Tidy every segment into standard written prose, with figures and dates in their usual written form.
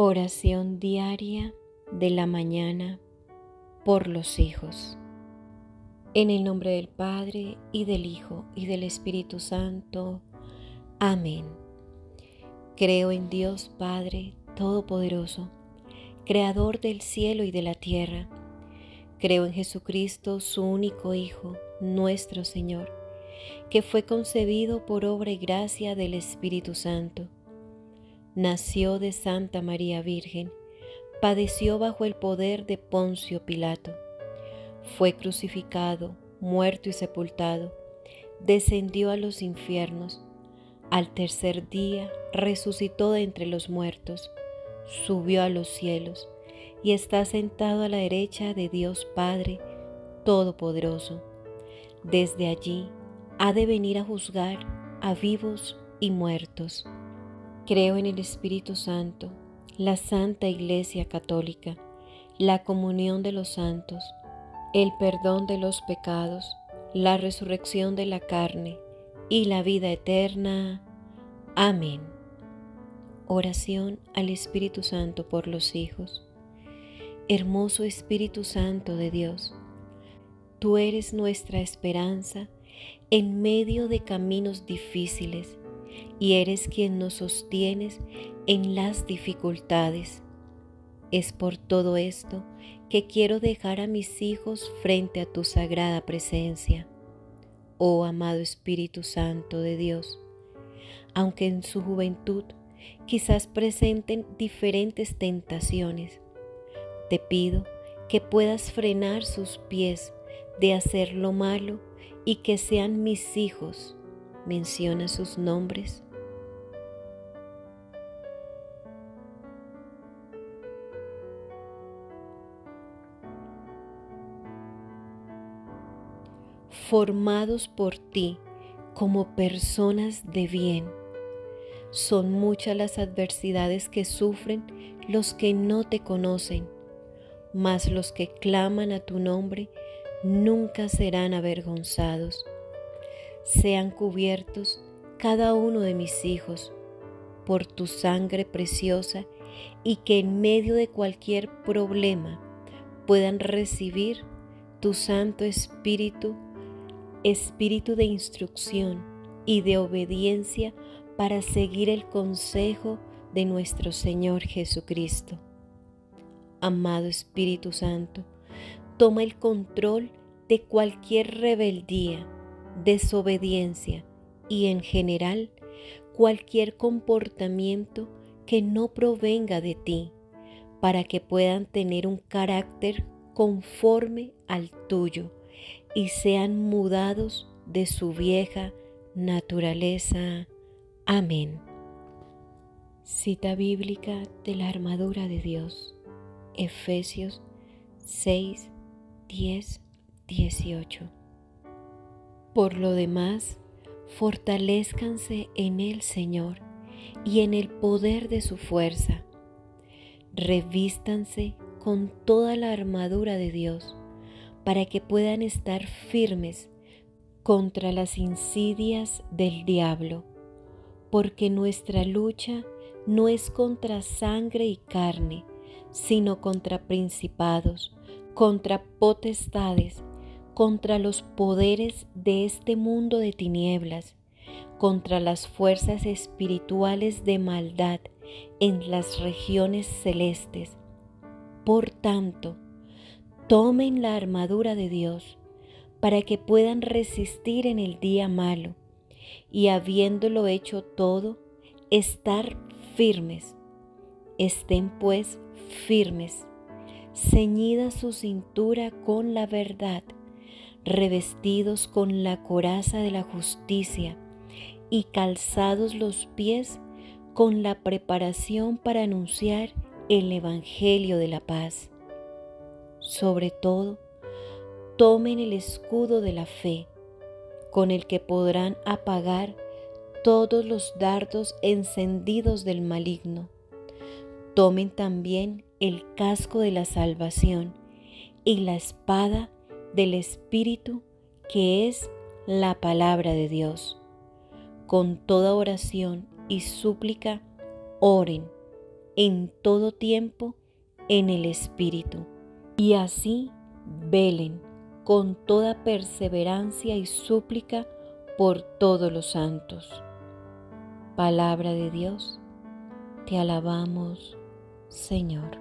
Oración diaria de la mañana por los hijos. En el nombre del Padre, y del Hijo, y del Espíritu Santo. Amén. Creo en Dios Padre Todopoderoso, Creador del cielo y de la tierra. Creo en Jesucristo, su único Hijo, nuestro Señor, que fue concebido por obra y gracia del Espíritu Santo. Nació de Santa María Virgen, padeció bajo el poder de Poncio Pilato, fue crucificado, muerto y sepultado, descendió a los infiernos, al tercer día resucitó de entre los muertos, subió a los cielos y está sentado a la derecha de Dios Padre Todopoderoso. Desde allí ha de venir a juzgar a vivos y muertos. Creo en el Espíritu Santo, la Santa Iglesia Católica, la comunión de los santos, el perdón de los pecados, la resurrección de la carne y la vida eterna. Amén. Oración al Espíritu Santo por los hijos. Hermoso Espíritu Santo de Dios, tú eres nuestra esperanza en medio de caminos difíciles, y eres quien nos sostienes en las dificultades. Es por todo esto que quiero dejar a mis hijos frente a tu sagrada presencia. Oh amado Espíritu Santo de Dios, aunque en su juventud quizás presenten diferentes tentaciones, te pido que puedas frenar sus pies de hacer lo malo y que sean mis hijos. Menciona sus nombres. Formados por ti como personas de bien. Son muchas las adversidades que sufren los que no te conocen, mas los que claman a tu nombre nunca serán avergonzados. Sean cubiertos cada uno de mis hijos por tu sangre preciosa, y que en medio de cualquier problema puedan recibir tu Santo Espíritu, Espíritu de instrucción y de obediencia para seguir el consejo de nuestro Señor Jesucristo. Amado Espíritu Santo, toma el control de cualquier rebeldía, desobediencia y en general cualquier comportamiento que no provenga de ti, para que puedan tener un carácter conforme al tuyo y sean mudados de su vieja naturaleza. Amén. Cita bíblica de la armadura de Dios, Efesios 6, 10, 18. Por lo demás, fortalézcanse en el Señor y en el poder de su fuerza. Revístanse con toda la armadura de Dios para que puedan estar firmes contra las insidias del diablo, porque nuestra lucha no es contra sangre y carne, sino contra principados, contra potestades, contra los poderes de este mundo de tinieblas, contra las fuerzas espirituales de maldad en las regiones celestes. Por tanto, tomen la armadura de Dios para que puedan resistir en el día malo y, habiéndolo hecho todo, estar firmes. Estén pues firmes, ceñida su cintura con la verdad, revestidos con la coraza de la justicia y calzados los pies con la preparación para anunciar el Evangelio de la paz. Sobre todo, tomen el escudo de la fe, con el que podrán apagar todos los dardos encendidos del maligno. Tomen también el casco de la salvación y la espada del Espíritu, que es la palabra de Dios. Con toda oración y súplica, oren en todo tiempo en el Espíritu, y así velen con toda perseverancia y súplica por todos los santos. Palabra de Dios, te alabamos, Señor.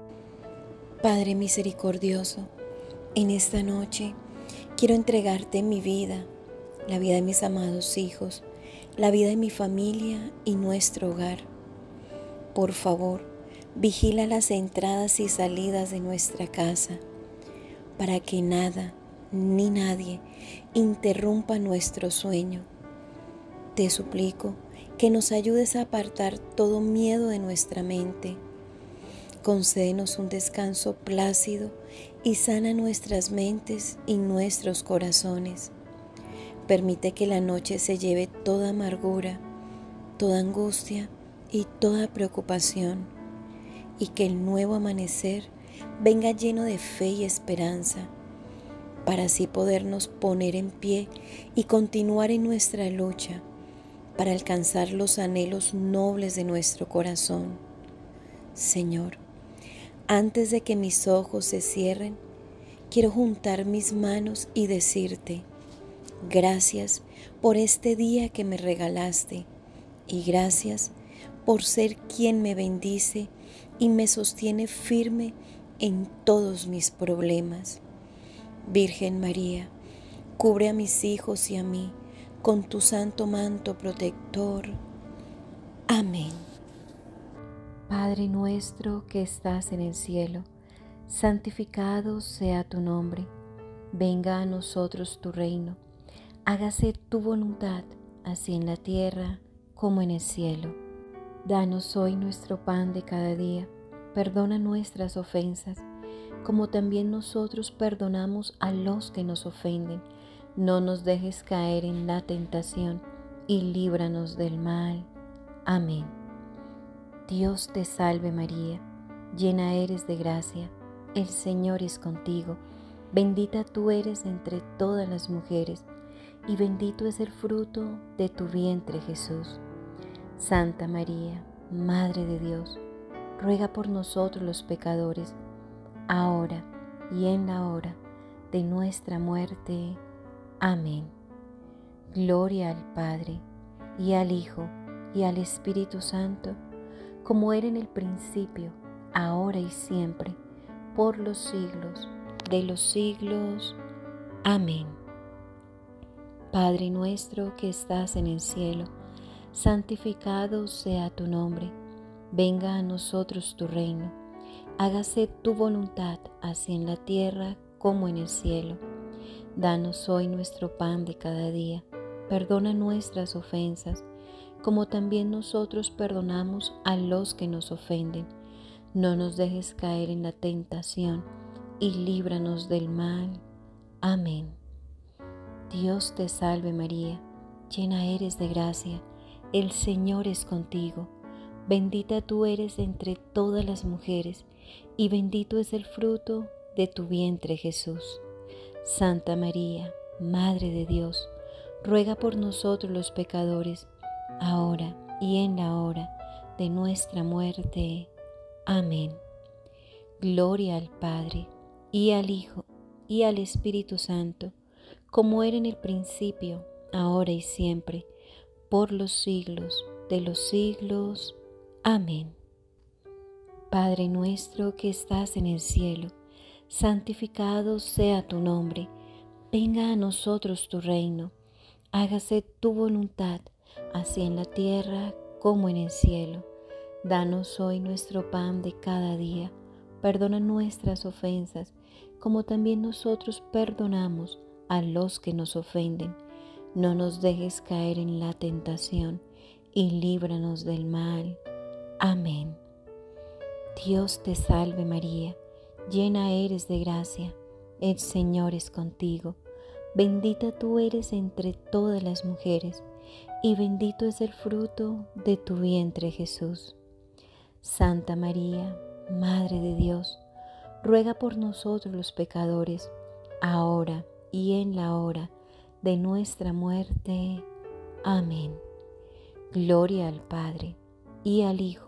Padre misericordioso, en esta noche quiero entregarte mi vida, la vida de mis amados hijos, la vida de mi familia y nuestro hogar. Por favor, vigila las entradas y salidas de nuestra casa, para que nada ni nadie interrumpa nuestro sueño. Te suplico que nos ayudes a apartar todo miedo de nuestra mente. Concédenos un descanso plácido y sana nuestras mentes y nuestros corazones. Permite que la noche se lleve toda amargura, toda angustia y toda preocupación, y que el nuevo amanecer venga lleno de fe y esperanza, para así podernos poner en pie y continuar en nuestra lucha, para alcanzar los anhelos nobles de nuestro corazón. Señor, antes de que mis ojos se cierren, quiero juntar mis manos y decirte: gracias por este día que me regalaste, y gracias por ser quien me bendice y me sostiene firme en todos mis problemas. Virgen María, cubre a mis hijos y a mí con tu santo manto protector. Amén. Padre nuestro que estás en el cielo, santificado sea tu nombre. Venga a nosotros tu reino. Hágase tu voluntad, así en la tierra como en el cielo. Danos hoy nuestro pan de cada día. Perdona nuestras ofensas, como también nosotros perdonamos a los que nos ofenden. No nos dejes caer en la tentación, y líbranos del mal. Amén. Dios te salve María, llena eres de gracia, el Señor es contigo. Bendita tú eres entre todas las mujeres, y bendito es el fruto de tu vientre Jesús. Santa María, Madre de Dios, ruega por nosotros los pecadores, ahora y en la hora de nuestra muerte. Amén. Gloria al Padre, y al Hijo, y al Espíritu Santo, como era en el principio, ahora y siempre, por los siglos de los siglos. Amén. Padre nuestro que estás en el cielo, santificado sea tu nombre. Venga a nosotros tu reino. Hágase tu voluntad, así en la tierra como en el cielo. Danos hoy nuestro pan de cada día. Perdona nuestras ofensas, como también nosotros perdonamos a los que nos ofenden. No nos dejes caer en la tentación, y líbranos del mal. Amén. Dios te salve María, llena eres de gracia, el Señor es contigo. Bendita tú eres entre todas las mujeres, y bendito es el fruto de tu vientre Jesús. Santa María, Madre de Dios, ruega por nosotros los pecadores, ahora y en la hora de nuestra muerte. Amén. Gloria al Padre, y al Hijo, y al Espíritu Santo, como era en el principio, ahora y siempre, por los siglos de los siglos. Amén. Padre nuestro que estás en el cielo, santificado sea tu nombre. Venga a nosotros tu reino. Hágase tu voluntad, así en la tierra como en el cielo. Danos hoy nuestro pan de cada día. Perdona nuestras ofensas, como también nosotros perdonamos a los que nos ofenden. No nos dejes caer en la tentación, y líbranos del mal. Amén. Dios te salve María, llena eres de gracia, el Señor es contigo. Bendita tú eres entre todas las mujeres, y bendito es el fruto de tu vientre Jesús. Santa María, Madre de Dios, ruega por nosotros los pecadores, ahora y en la hora de nuestra muerte. Amén. Gloria al Padre, y al Hijo,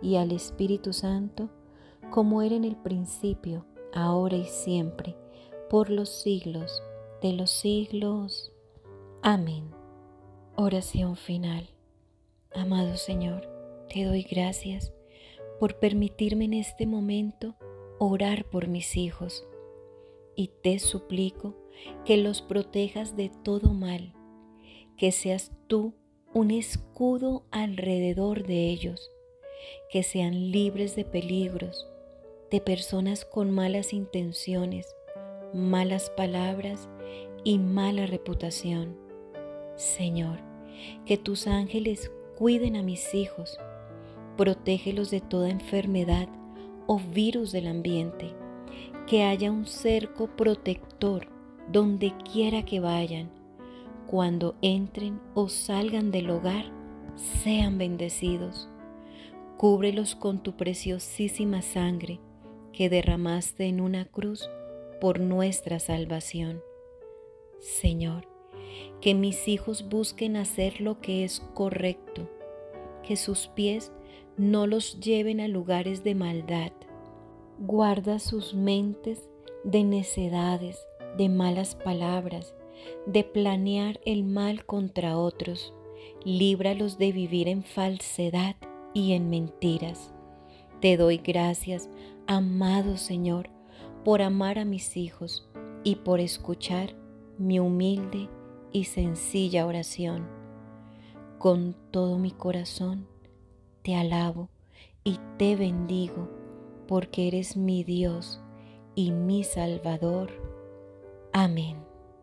y al Espíritu Santo, como era en el principio, ahora y siempre, por los siglos de los siglos. Amén. Oración final. Amado Señor, te doy gracias por permitirme en este momento orar por mis hijos, y te suplico que los protejas de todo mal, que seas tú un escudo alrededor de ellos, que sean libres de peligros, de personas con malas intenciones, malas palabras y mala reputación. Señor, que tus ángeles cuiden a mis hijos, protégelos de toda enfermedad o virus del ambiente, que haya un cerco protector donde quiera que vayan. Cuando entren o salgan del hogar, sean bendecidos. Cúbrelos con tu preciosísima sangre que derramaste en una cruz por nuestra salvación. Señor, que mis hijos busquen hacer lo que es correcto, que sus pies no los lleven a lugares de maldad. Guarda sus mentes de necedades, de malas palabras, de planear el mal contra otros. Líbralos de vivir en falsedad y en mentiras. Te doy gracias, amado Señor, por amar a mis hijos y por escuchar mi humilde y sencilla oración. Con todo mi corazón te alabo y te bendigo, porque eres mi Dios y mi Salvador. Amén.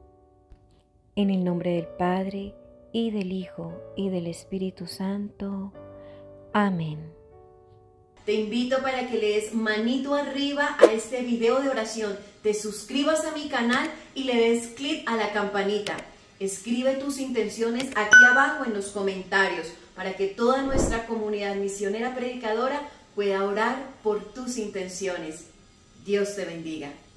En el nombre del Padre, y del Hijo, y del Espíritu Santo. Amén. Te invito para que le des manito arriba a este video de oración, te suscribas a mi canal y le des clic a la campanita. Escribe tus intenciones aquí abajo en los comentarios para que toda nuestra comunidad misionera predicadora pueda orar por tus intenciones. Dios te bendiga.